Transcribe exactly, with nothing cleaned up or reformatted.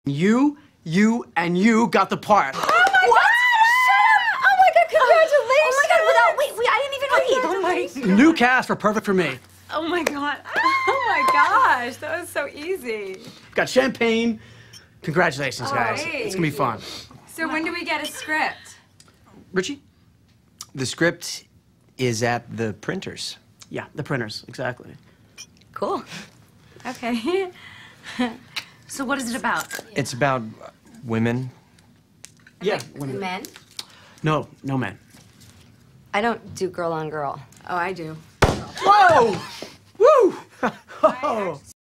You, you, and you got the part. Oh my What? God! Oh my God! Congratulations! Oh my God! Without wait, wait, I didn't even read. Oh my. New cast for Perfect for Me. Oh my God! Oh my gosh! That was so easy. Got champagne. Congratulations, guys. Hey. It's gonna be fun. So when do we get a script? Richie? The script is at the printers. Yeah, the printers, exactly. Cool. Okay. So what is it about? It's about women. Yeah, women. Men? No, no men. I don't do girl on girl. Oh, I do. Whoa! Woo! Oh.